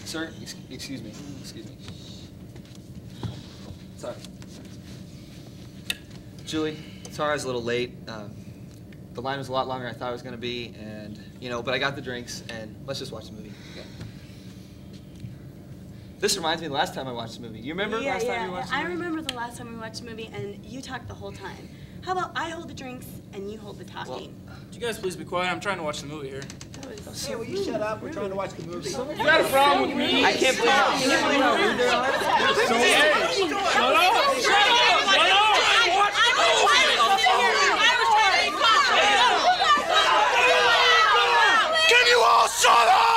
Sir, excuse me. Sorry. Julie, sorry I was a little late. The line was a lot longer than I thought it was going to be, and, but I got the drinks, and let's just watch the movie. Okay? This reminds me of the last time I watched the movie. You remember last time you watched the movie? I remember the last time we watched a movie, and you talked the whole time. How about I hold the drinks, and you hold the talking? Would you guys please be quiet? I'm trying to watch the movie here. Hey, will you shut up? We're trying to watch the movie. You got a problem with me? I can't believe how rude they are. Shut up! Shut up! Can you all shut up?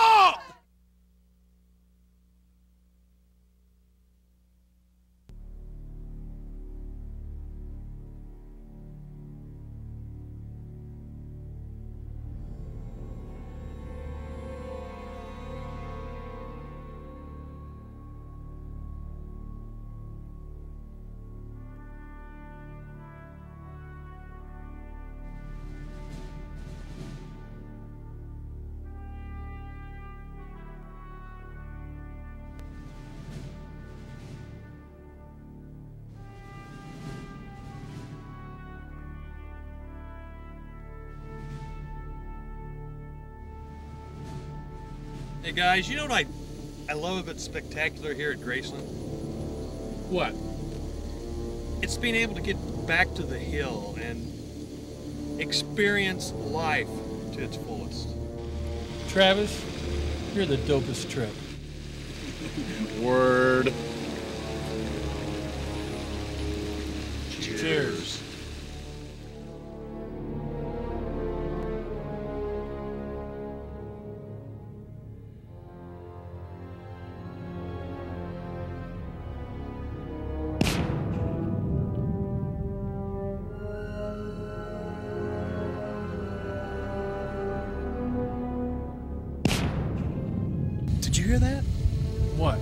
Hey guys, you know what I love about Spectacular here at Graceland? What? It's being able to get back to the hill and experience life to its fullest. Travis, you're the dopest trip. Word. Cheers. Did you hear that? What?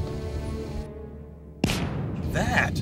That.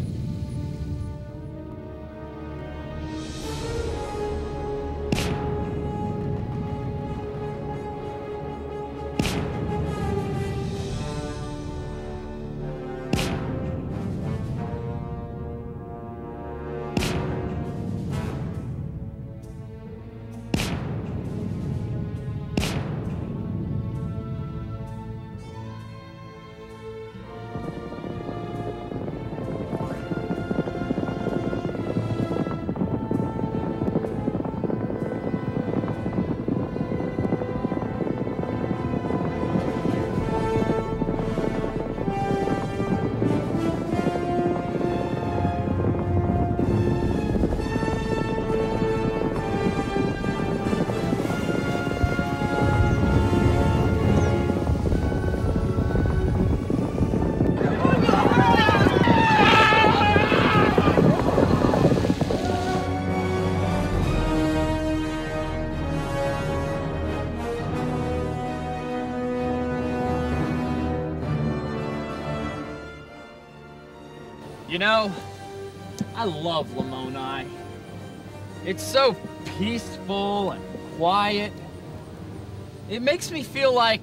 You know, I love Lamoni. It's so peaceful and quiet. It makes me feel like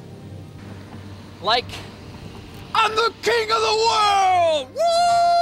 I'm the king of the world! Woo!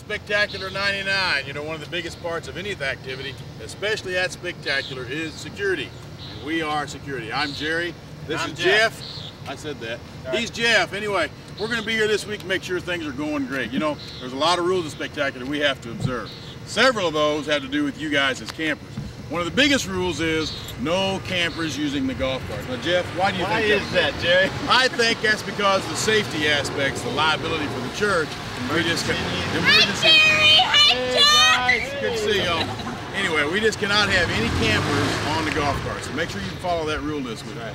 Spectacular 99. You know, one of the biggest parts of any activity, especially at Spectacular, is security. And we are security. I'm Jerry. This is Jeff. I said that. He's Jeff. Anyway, we're going to be here this week to make sure things are going great. You know, there's a lot of rules at Spectacular we have to observe. Several of those have to do with you guys as campers. One of the biggest rules is no campers using the golf cart. Now, Jeff, why do you think is that, Jerry? I think that's because of the safety aspects, the liability for the church. We just Hi, Jerry! Hi, Jeff! Good to see y'all. Anyway, we just cannot have any campers on the golf cart. So make sure you follow that rule this week.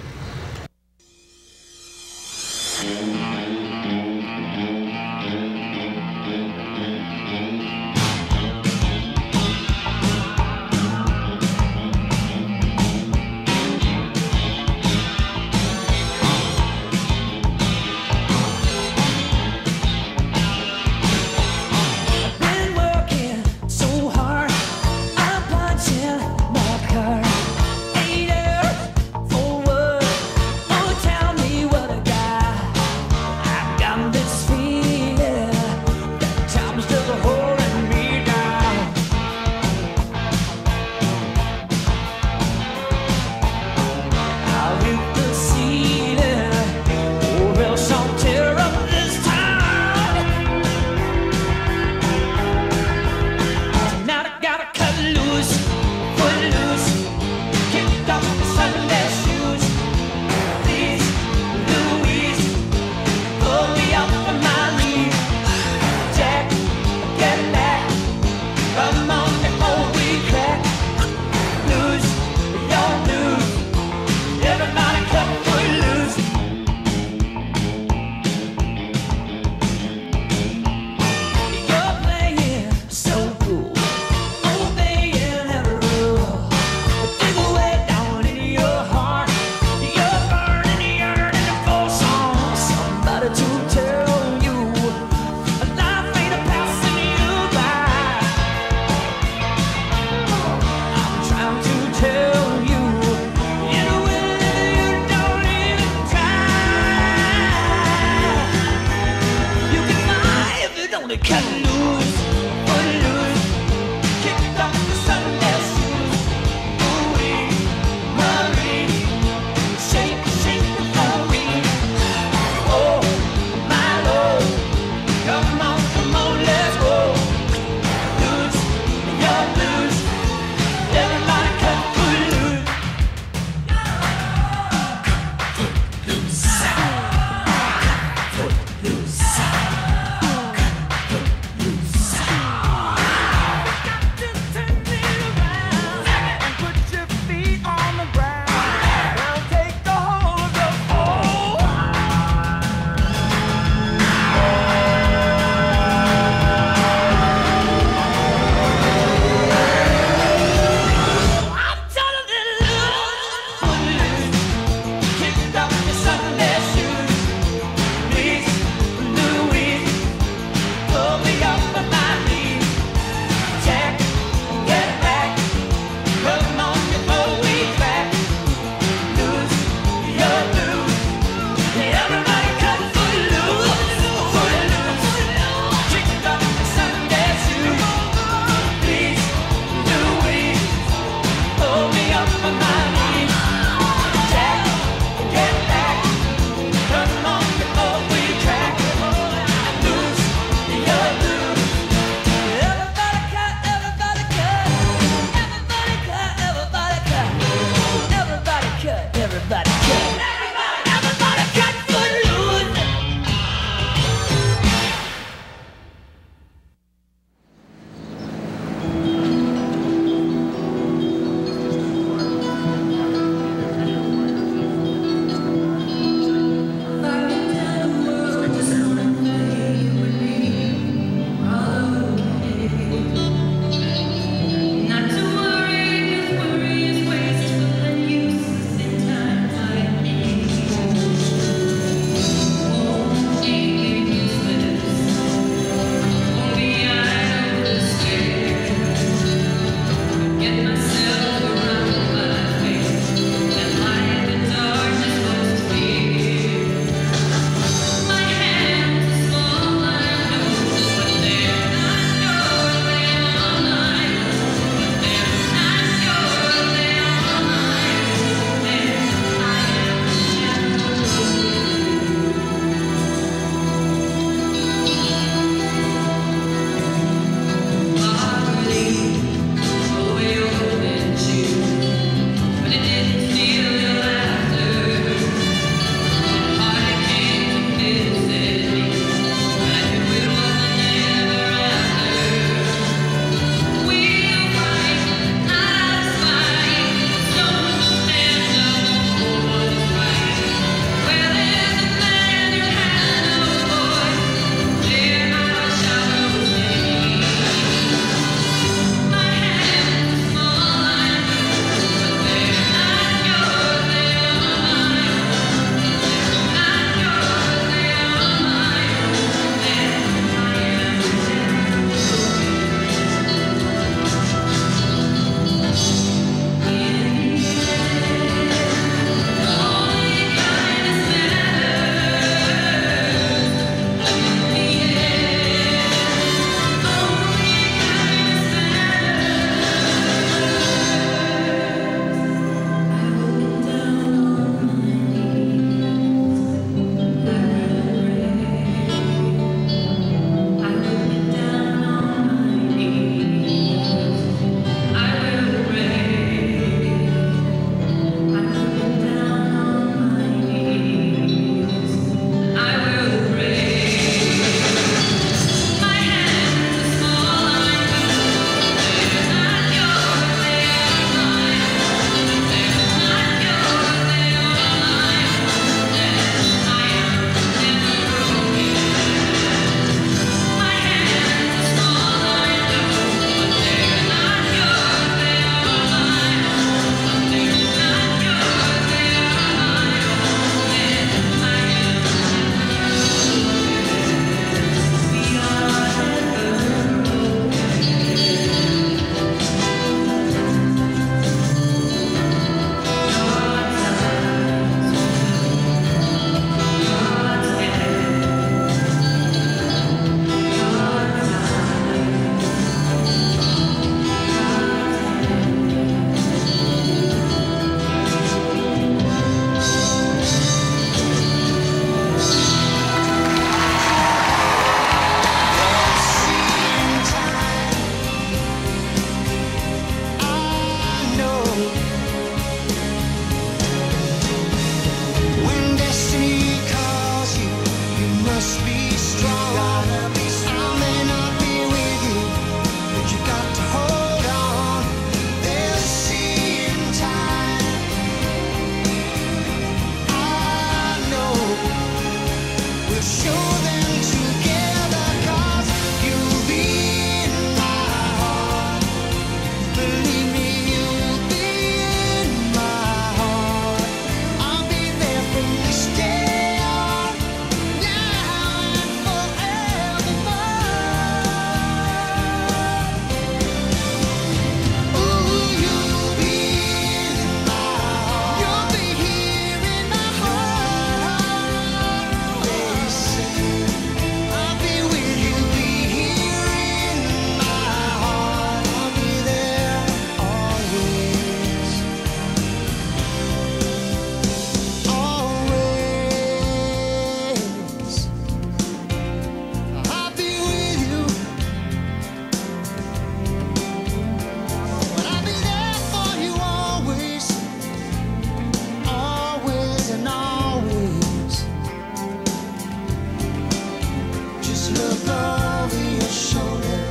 Just look over your shoulder.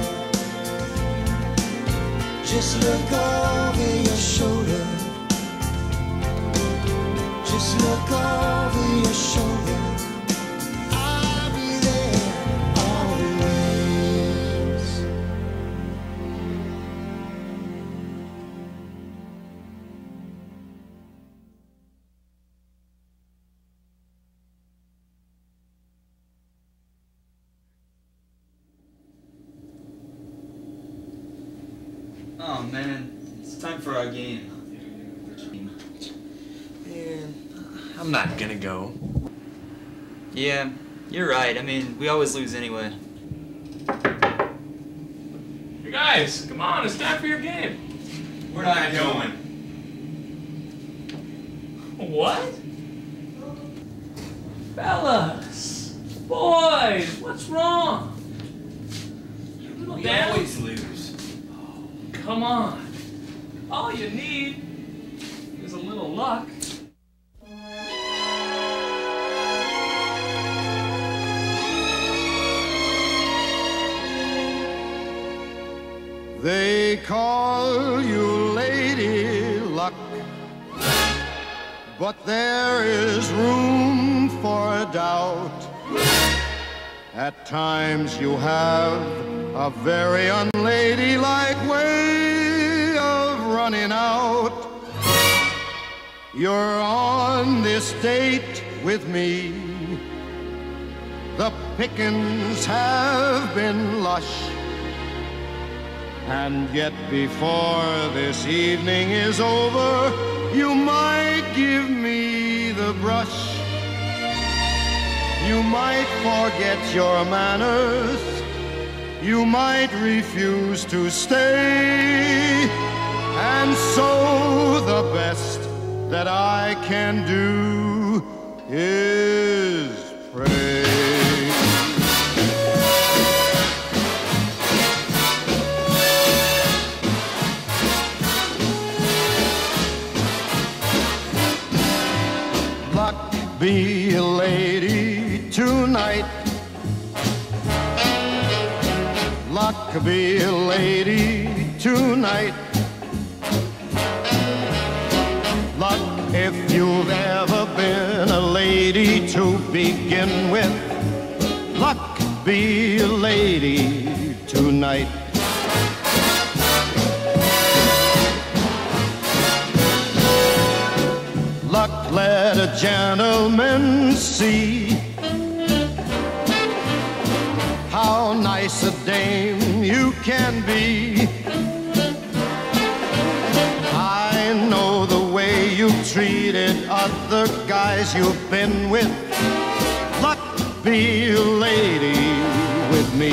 Just look over your shoulder. Just look over your shoulder. I'll be there always. Oh man, it's time for our game. Man, I'm not gonna go. Yeah, you're right. I mean, we always lose anyway. You guys, come on, it's time for your game. We're not going. What? Fellas, boys, what's wrong? You little We down? always lose. Come on. All you need is a little luck. They call you Lady Luck, but there is room for doubt. At times you have a very unladylike way of running out. You're on this date with me. The pickings have been lush. And yet before this evening is over, you might give me the brush. You might forget your manners. You might refuse to stay. And so the best that I can do is pray. Luck be a lady tonight. Luck be a lady tonight. Luck if you've ever been a lady to begin with. Luck be a lady tonight. Luck let a gentleman see how nice a dame you can be. I know the way you've treated other guys you've been with. Luck be a lady with me.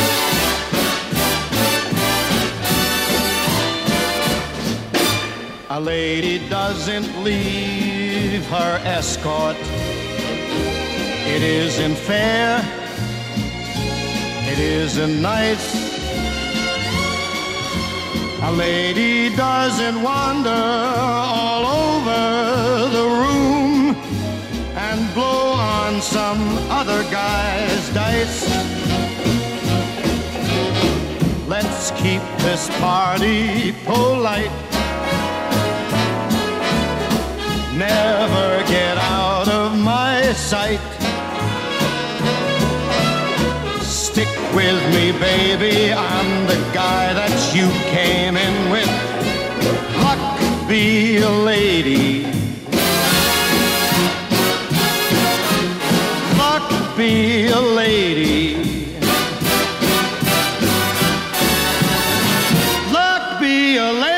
A lady doesn't leave her escort. It isn't fair. It isn't nice. A lady doesn't wander all over the room and blow on some other guy's dice. Let's keep this party polite. Never get out of my sight. Stick with me, baby, I'm the guy that you came in with. Luck be a lady. Luck be a lady. Luck be a lady.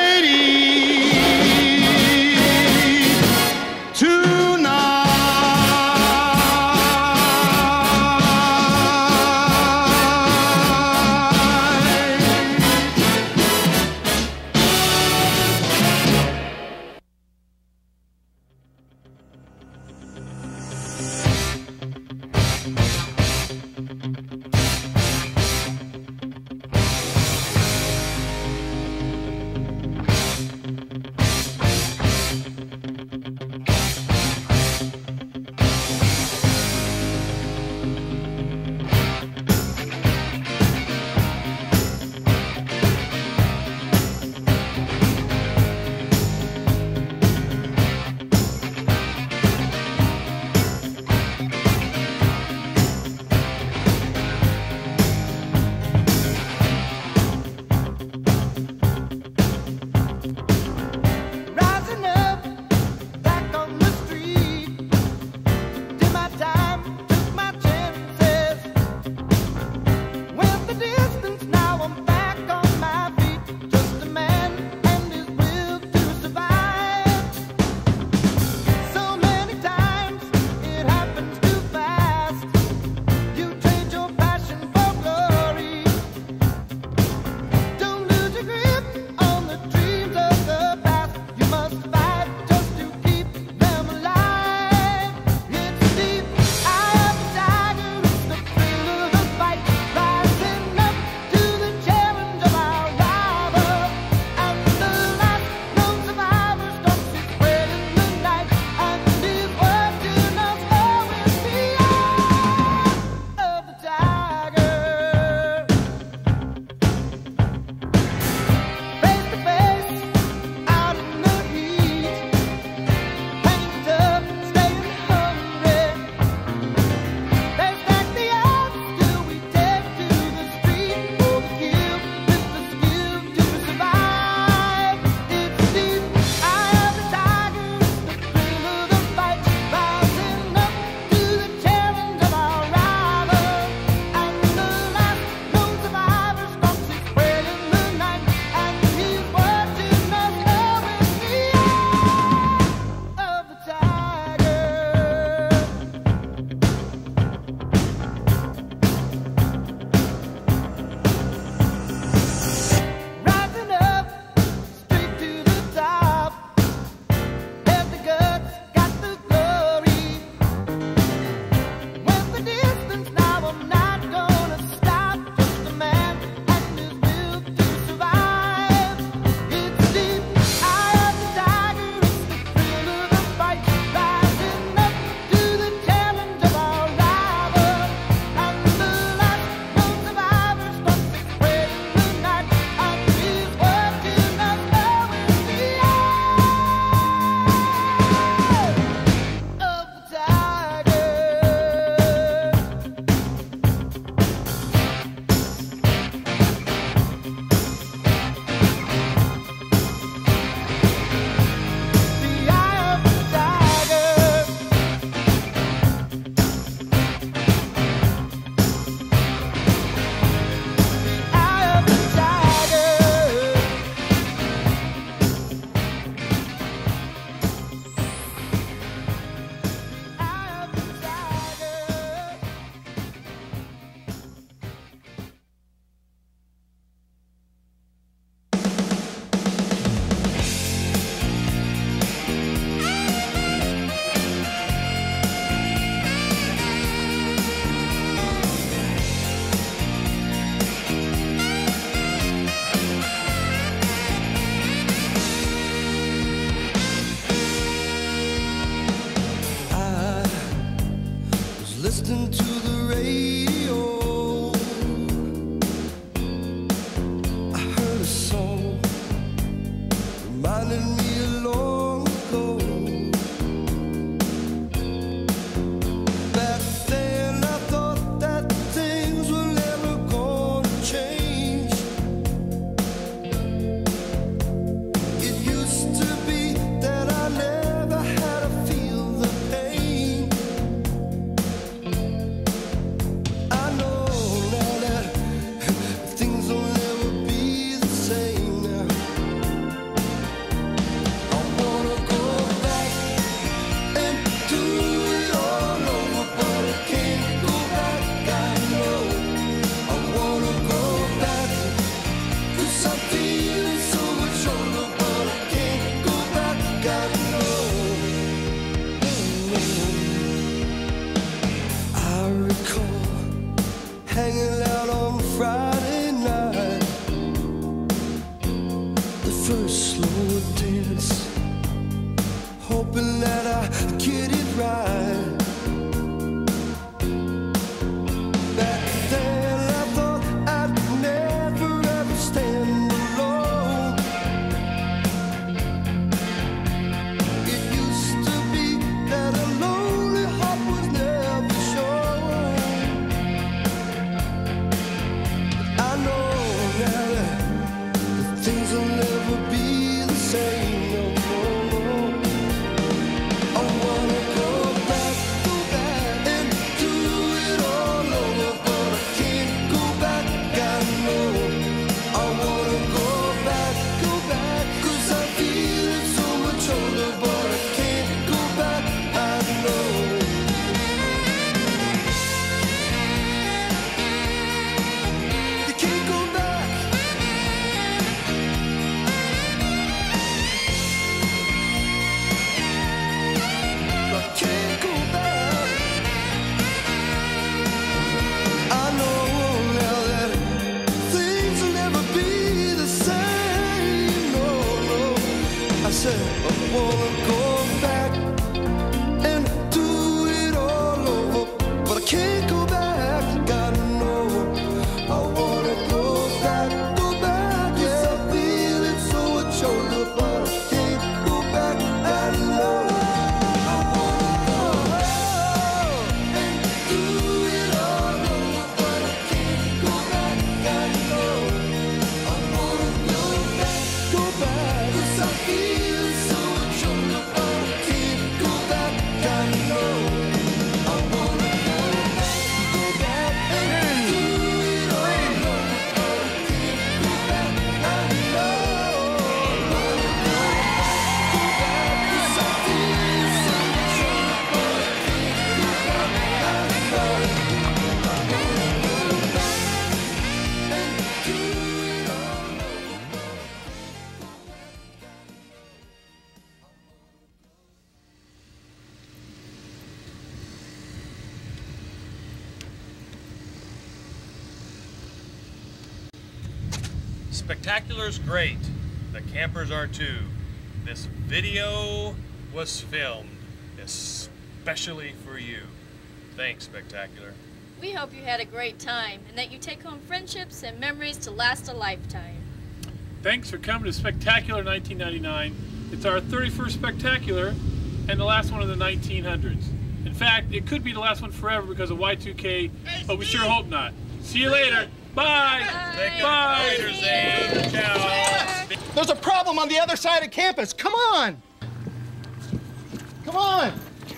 first slow dance, hoping that I get it right. Back then I thought I'd never ever stand alone. It used to be that a lonely heart was never shown. But I know now that things will never be the same. No, no, no. I wanna go back and do it all over, but I can't go back, I know. I wanna go back, 'cause I feel it so much older, but I can't go back, I know. You can't go back. I can't go back. I know now that things will never be the same. No, no. I said I wanna go back and do it all over, but I can't go back. God know. I wanna go back, yeah. I feel it so much older, but I can't go back. I know. I wanna go and do it all over, but I can't go back. I know. I wanna go back, 'cause I feel it so much older, but I can't go back. I know. I wanna go back and do it all over, but I can't go back. I know. I wanna go back, 'cause I feel it so much older, but I can't go back. I know. I wanna go back and do it all over. Spectacular's great. The campers are too. This video was filmed especially for you. Thanks, Spectacular. We hope you had a great time and that you take home friendships and memories to last a lifetime. Thanks for coming to Spectacular 1999. It's our 31st Spectacular and the last one of the 1900s. In fact, it could be the last one forever because of Y2K, but we sure hope not. See you later. Bye. Bye. Later, Zane. Ciao. There's a problem on the other side of campus. Come on. Come on.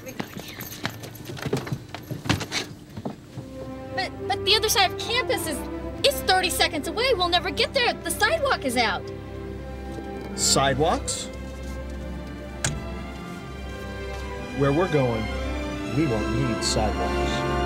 But the other side of campus is 30 seconds away. We'll never get there. The sidewalk is out. Sidewalks? Where we're going, we won't need sidewalks.